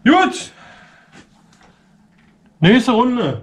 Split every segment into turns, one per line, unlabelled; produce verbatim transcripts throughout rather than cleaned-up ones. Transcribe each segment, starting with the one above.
Gut. Nächste Runde.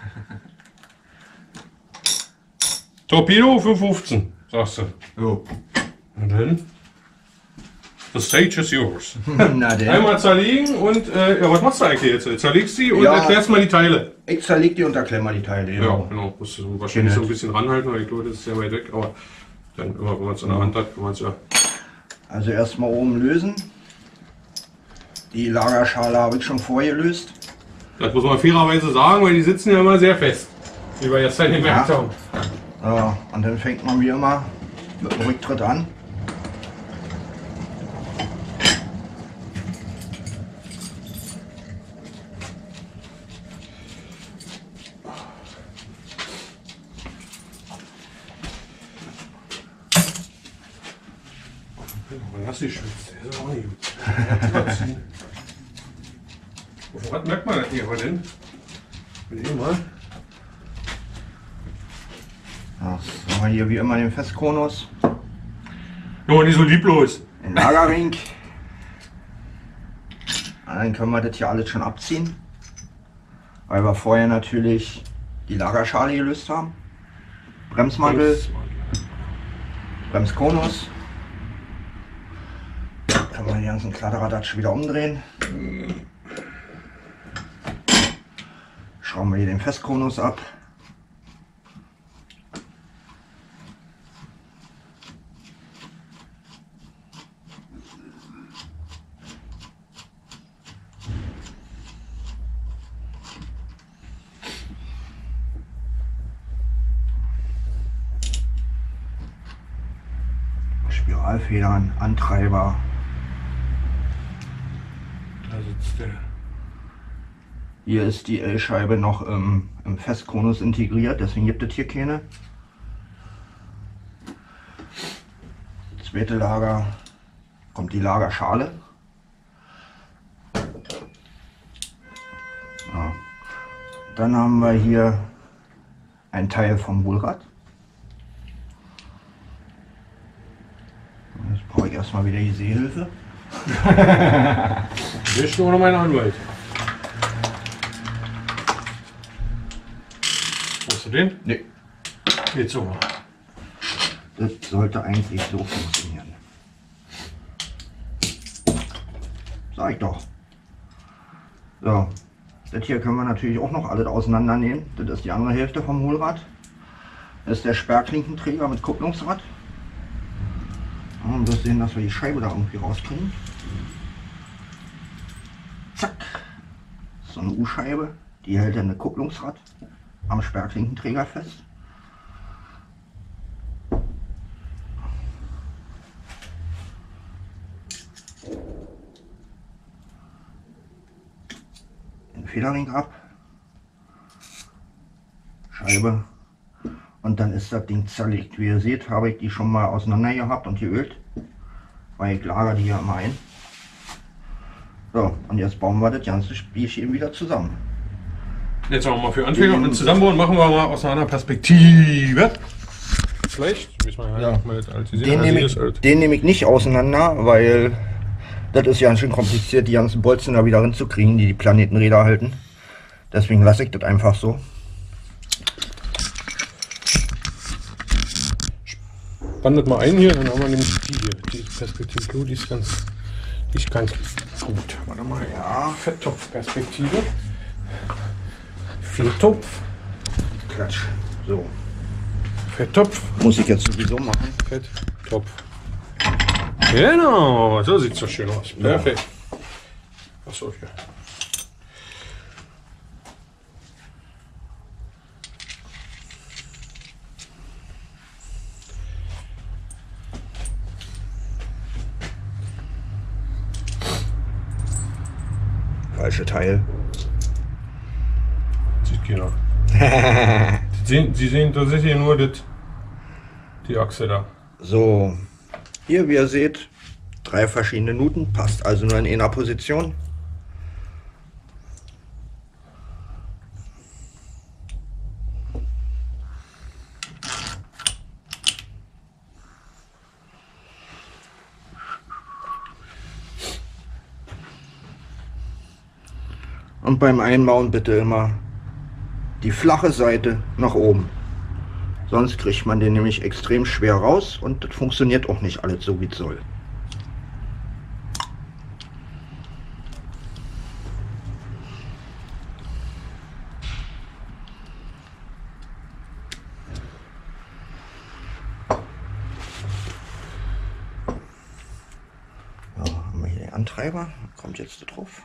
Torpedo für fünfzehn, sagst du.
Jo.
Und dann? The stage is yours.
Na denn.
Einmal zerlegen und, äh, ja, was machst du eigentlich jetzt? Zerlegst die und
Ja.
erklärst mal die Teile.
Ich zerleg die und erklär mal die Teile.
Ja,
Genau.
genau. Musst du wahrscheinlich
Genau.
so ein bisschen ranhalten, weil ich glaube, das ist sehr weit weg, aber dann immer, wenn man es in der Hand hat, kann man es ja.
Also erstmal oben lösen. Die Lagerschale habe ich schon vorher gelöst.
Das muss man fairerweise sagen, weil die sitzen ja immer sehr fest. Wie wir jetzt halt gemerkt
Ja.
haben.
Ja, und dann fängt man wie immer mit dem Rücktritt an.
Man lass die schwitzt, der ist auch nicht gut. Was merkt man das hier aber denn? Will ich mal?
Ja, dann haben wir hier wie immer den Festkonus,
Jo, nicht so lieblos.
den Lagerring. Und dann können wir das hier alles schon abziehen, weil wir vorher natürlich die Lagerschale gelöst haben. Bremsmantel, Bremskonus. Können wir den ganzen Kladderadatsch wieder umdrehen. Schrauben wir hier den Festkonus ab. Spiralfedern, Antreiber.
Da sitzt der.
Hier ist die L-Scheibe noch im, im Festkonus integriert, deswegen gibt es hier keine. Zweite Lager kommt die Lagerschale. Ja. Dann haben wir hier ein Teil vom Hohlrad. Jetzt brauche ich erstmal wieder die Seehilfe.
Bist du noch mein Anwalt? Brauchst du den?
Nee.
Geht so.
Das sollte eigentlich so funktionieren. Sag ich doch. So, das hier können wir natürlich auch noch alles auseinandernehmen. Das ist die andere Hälfte vom Hohlrad. Das ist der Sperrklinkenträger mit Kupplungsrad. Und wir sehen, dass wir die Scheibe da irgendwie rauskriegen. Zack. So eine U-Scheibe, die hält dann eine Kupplungsrad am Sperrklinkenträger fest. Den Federring ab. Scheibe. Und dann ist das Ding zerlegt. Wie ihr seht, habe ich die schon mal auseinander gehabt und geölt, weil ich lagere die ja immer ein. So, und jetzt bauen wir das ganze Spielchen wieder zusammen.
Jetzt auch mal für Anfänger und zusammenbauen machen wir mal aus einer Perspektive. Vielleicht müssen wir
Ja.
ja. mal jetzt alt sehen.
Den nehme ich, den nehme ich nicht auseinander, weil das ist ja ganz schön kompliziert, die ganzen Bolzen da wieder hinzukriegen, die die Planetenräder halten. Deswegen lasse ich das einfach so.
Spann das mal ein hier, dann haben wir nämlich die hier. Die Perspektive, die ist ganz, die ist ganz gut. Warte mal, ja, Fetttopfperspektive. Fetttopf.
Klatsch. So.
Fetttopf.
Muss ich jetzt sowieso machen.
Fetttopf. Genau, so sieht es doch schön aus. Perfekt. Achso, hier.
Falsche Teil.
Sieht keiner. Sie sehen, Sie sehen tatsächlich nur das, die Achse da.
So. Hier, wie ihr seht, drei verschiedene Nuten. Passt also nur in einer Position. Und beim Einbauen bitte immer die flache Seite nach oben. Sonst kriegt man den nämlich extrem schwer raus und das funktioniert auch nicht alles so, wie es soll. So, haben wir hier den Antreiber. Kommt jetzt da drauf.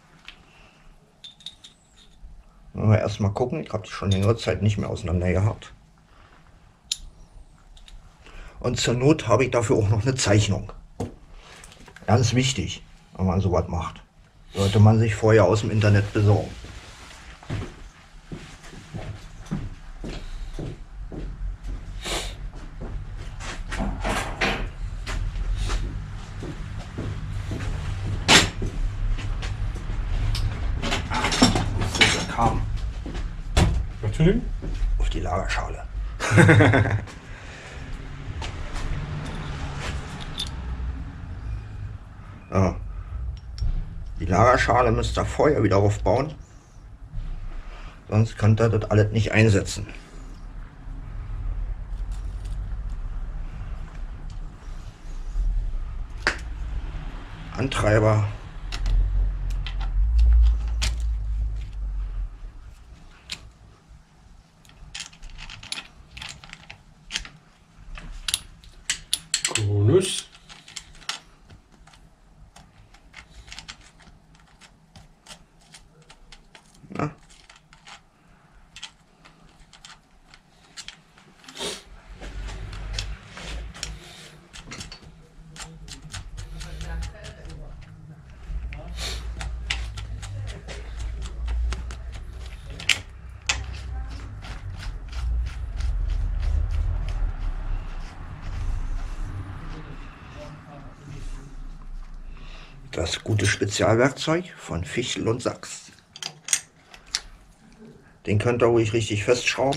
Wollen wir erstmal gucken. Ich habe die schon längere Zeit nicht mehr auseinander gehabt. Und zur Not habe ich dafür auch noch eine Zeichnung. Ganz wichtig, wenn man sowas macht. Sollte man sich vorher aus dem Internet besorgen. Kam
Natürlich.
auf die Lagerschale. So. Die Lagerschale müsst ihr vorher wieder aufbauen, sonst könnt ihr das alles nicht einsetzen. Antreiber.
Konus.
Na. Das gute Spezialwerkzeug von Fichtel und Sachs. Den könnt ihr ruhig richtig festschrauben.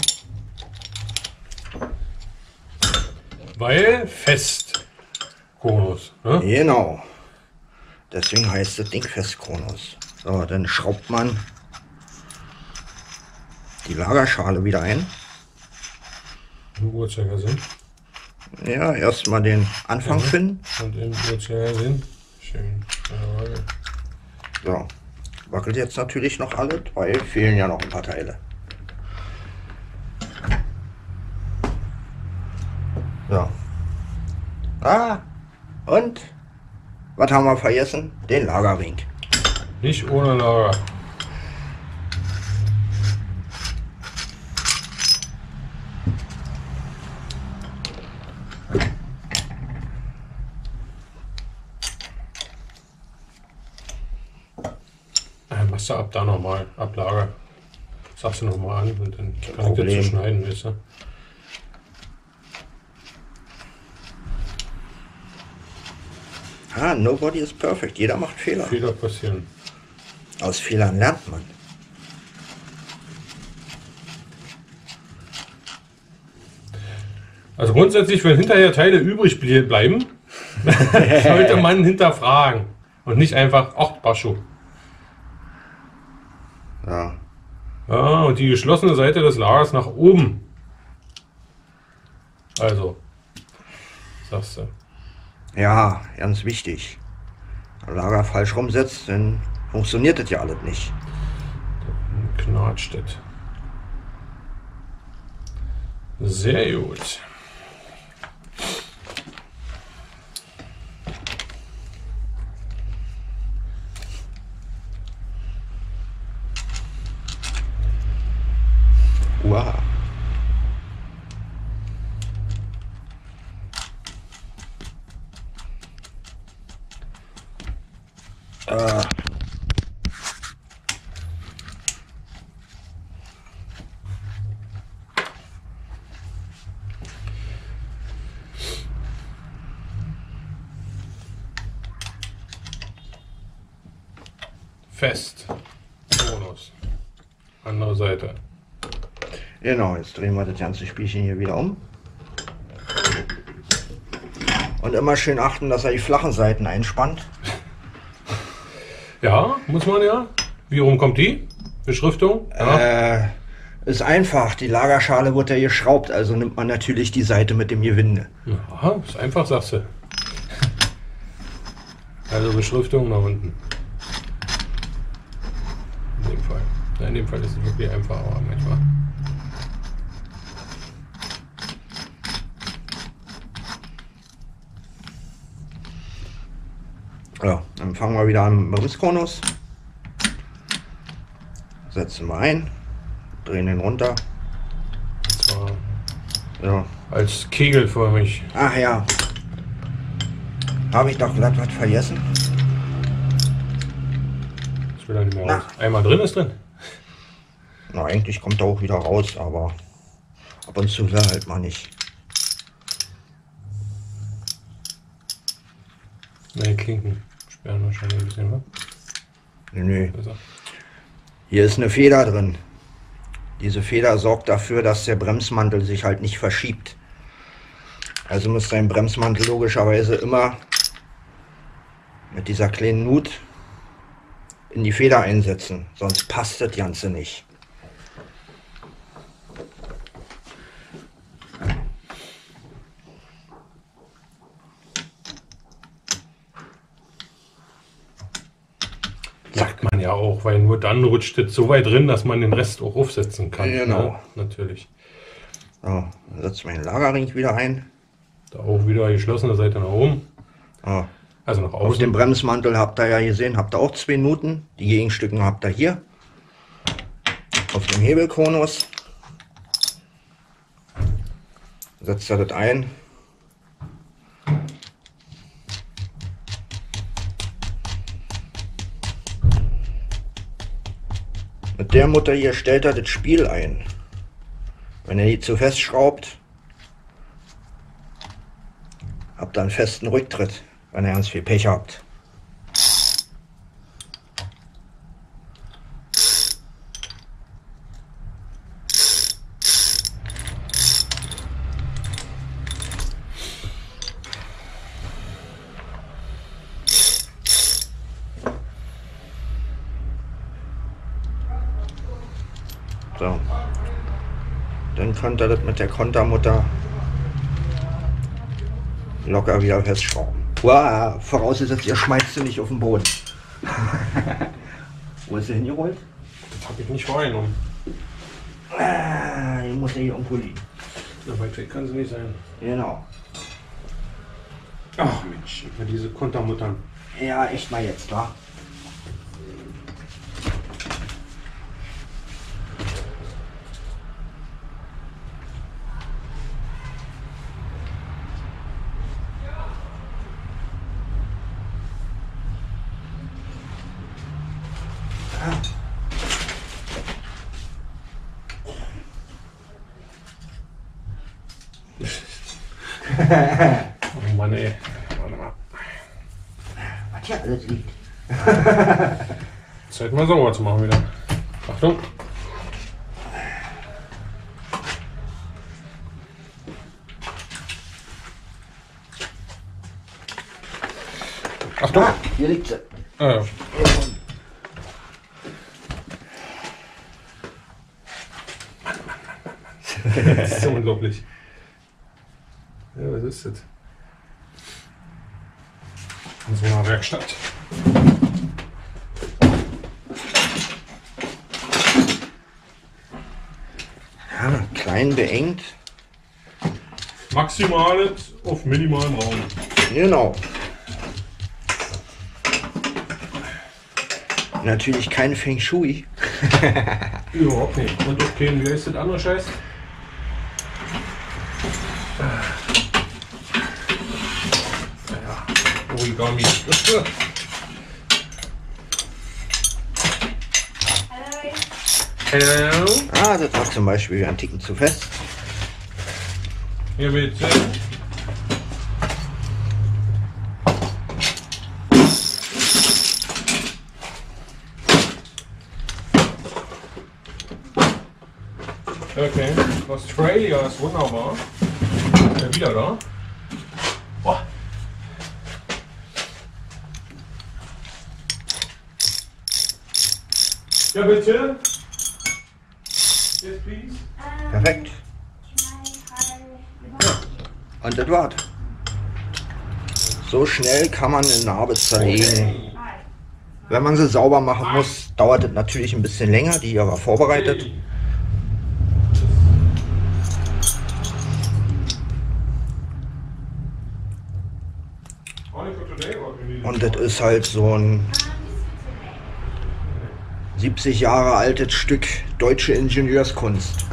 Weil fest. Konus. Ne?
Genau. Deswegen heißt das Ding Festkronus. So, dann schraubt man die Lagerschale wieder ein.
Im Uhrzeigersinn.
Ja, erstmal den Anfang
Ja.
finden.
Und im Uhrzeigersinn. Schön. Jawohl.
So, wackelt jetzt natürlich noch alles, weil fehlen ja noch ein paar Teile. So. Ah, und was haben wir vergessen? Den Lagerring.
Nicht ohne Lager. Äh, Machst du ab da nochmal, ab Lager. Sagst du nochmal an und dann kann ich das
Problem.
so schneiden, weißt du?
Ah, nobody is perfect. Jeder macht Fehler.
Fehler passieren.
Aus Fehlern lernt man.
Also grundsätzlich, wenn hinterher Teile übrig blie- bleiben, sollte man hinterfragen und nicht einfach, ach, Bascho.
Ja.
Ja, und die geschlossene Seite des Lagers nach oben. Also, sagst du.
Ja, ganz wichtig. Wenn Lager falsch rumsetzt, dann funktioniert das ja alles nicht.
Knatscht das. Sehr gut.
Wow. Äh.
Fest. Bonus. Andere Seite.
Genau, jetzt drehen wir das ganze Spielchen hier wieder um. Und immer schön achten, dass er die flachen Seiten einspannt.
Ja, muss man ja. Wie rum kommt die Beschriftung? Ja.
Äh, ist einfach. Die Lagerschale wird ja geschraubt, also nimmt man natürlich die Seite mit dem Gewinde.
Aha, ist einfach, sagst du. Also Beschriftung nach unten. In dem Fall. Ja, in dem Fall ist es wirklich einfach, aber manchmal.
Ja, dann fangen wir wieder an mit dem Bremskonus. Setzen wir ein, drehen den runter.
Zwar
Ja.
als kegelförmig.
Ach ja. Habe ich doch glatt was vergessen?
Das will er nicht mehr
Na.
raus. Einmal drin ist drin.
Na, eigentlich kommt er auch wieder raus, aber ab und zu will er halt mal nicht.
Ne, Klinken sperren wahrscheinlich ein bisschen, wa?
Nö, nö.
Also.
Hier ist eine Feder drin. Diese Feder sorgt dafür, dass der Bremsmantel sich halt nicht verschiebt. Also muss dein Bremsmantel logischerweise immer mit dieser kleinen Nut in die Feder einsetzen, sonst passt das Ganze nicht.
Sagt man ja auch, weil nur dann rutscht es so weit drin, dass man den Rest auch aufsetzen kann.
Genau.
Ne? Natürlich.
So, dann setzen wir den Lagerring wieder ein.
Da auch wieder geschlossene Seite nach oben.
So.
Also nach
Auf
außen.
dem Bremsmantel habt ihr ja gesehen, habt ihr auch zwei Nuten. Die Gegenstücken habt ihr hier. Auf dem Hebelkonus setzt ihr das ein. Mit der Mutter hier stellt er das Spiel ein. Wenn ihr die zu fest schraubt, habt ihr einen festen Rücktritt, wenn ihr ganz viel Pech habt. So. Dann könnt ihr das mit der Kontermutter locker wieder festschrauben. Wow, vorausgesetzt, ihr schmeißt sie nicht auf den Boden. Wo ist sie hingerollt?
Das habe ich nicht wahrgenommen.
Ah, die muss ja hier irgendwo liegen.
Na, weit weg kann sie nicht sein.
Genau.
Ach Mensch, immer diese Kontermuttern.
Ja, echt mal jetzt, wa?
Oh Mann, ey. Warte mal.
Was hier alles liegt.
Zeit mal sauber zu machen wieder. Achtung. Achtung.
Ah, hier liegt sie.
Ah, ja. Das ist so unglaublich. Ja, was ist das? In so einer Werkstatt.
Ja, klein beengt.
Maximales auf minimalem Raum.
Genau. Natürlich kein Feng Shui.
Überhaupt nicht. Und auch kein, wie heißt das andere Scheiß? Ja, Origami. Hallo.
Ah, das war zum Beispiel ein Ticken zu fest.
Hier bitte. Okay, Australia ist wunderbar. Ja, wieder da. Boah. Ja, bitte. Yes, please.
Perfekt. Und das war's. So schnell kann man eine Narbe zerlegen. Wenn man sie sauber machen muss, dauert es natürlich ein bisschen länger. Die hier war vorbereitet. Und das ist halt so ein siebzig Jahre altes Stück deutsche Ingenieurskunst.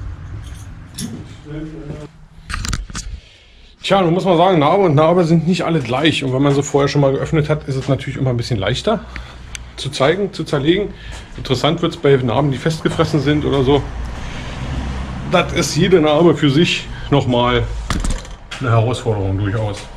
Tja, nun muss man sagen, Narbe und Narbe sind nicht alle gleich. Und wenn man sie vorher schon mal geöffnet hat, ist es natürlich immer ein bisschen leichter zu zeigen, zu zerlegen. Interessant wird es bei Narben, die festgefressen sind oder so. Das ist jede Narbe für sich nochmal eine Herausforderung durchaus.